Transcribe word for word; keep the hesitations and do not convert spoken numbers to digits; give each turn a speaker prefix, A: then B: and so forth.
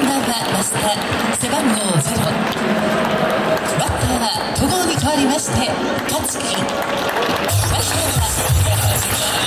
A: ンダーはマスター背番号ゼロ、バッターは戸郷に代わりまして勝木。バッターは